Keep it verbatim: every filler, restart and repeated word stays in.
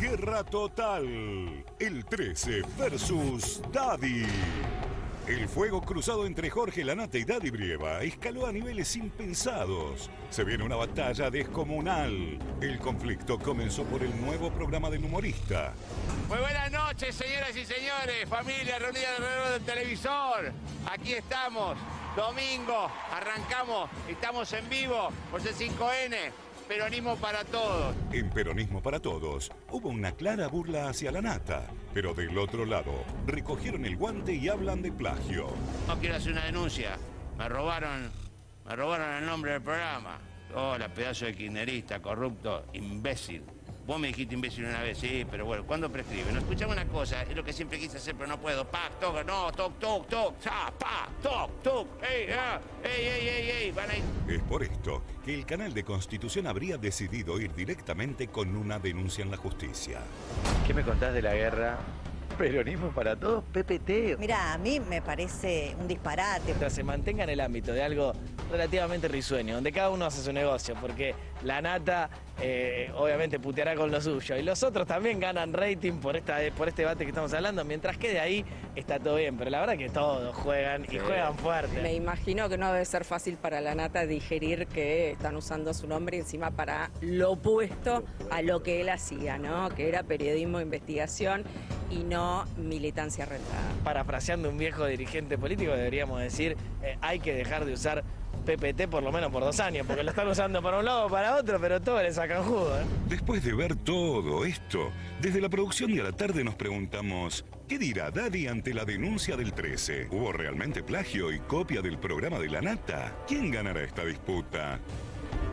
Guerra total. El trece versus Daddy. El fuego cruzado entre Jorge Lanata y Daddy Brieva escaló a niveles impensados. Se viene una batalla descomunal. El conflicto comenzó por el nuevo programa del humorista. Muy buenas noches, señoras y señores, familia reunida alrededor del televisor. Aquí estamos, domingo, arrancamos, estamos en vivo por C cinco N. Peronismo para todos. En Peronismo para todos hubo una clara burla hacia Lanata, pero del otro lado recogieron el guante y hablan de plagio. No quiero hacer una denuncia. Me robaron, me robaron el nombre del programa. Oh, la pedazo de kirchnerista, corrupto, imbécil. Vos me dijiste imbécil una vez, sí, pero bueno, ¿cuándo prescribe? No, escuchame una cosa, es lo que siempre quise hacer, pero no puedo. Pac, toc, no, toc, toc, toc, sa, pa, toc, toc, ey, ah, ey, ey, ey, ey, van a ir. Es por esto que el canal de Constitución habría decidido ir directamente con una denuncia en la justicia. ¿Qué me contás de la guerra? Peronismo para todos, P P T. Mira, a mí me parece un disparate. Mientras se mantenga en el ámbito de algo relativamente risueño, donde cada uno hace su negocio, porque Lanata eh, obviamente puteará con lo suyo y los otros también ganan rating por, esta, por este debate que estamos hablando, mientras quede ahí está todo bien, pero la verdad que todos juegan y juegan fuerte. Me imagino que no debe ser fácil para Lanata digerir que están usando su nombre encima para lo opuesto a lo que él hacía, ¿no? Que era periodismo de investigación y no militancia rentada. Parafraseando un viejo dirigente político, deberíamos decir, eh, hay que dejar de usar P P T por lo menos por dos años, porque lo están usando para un lado o para otro, pero todos le sacan jugo, ¿eh? Después de ver todo esto, desde la producción de A la Tarde nos preguntamos, ¿qué dirá Daddy ante la denuncia del trece? ¿Hubo realmente plagio y copia del programa de Lanata? ¿Quién ganará esta disputa?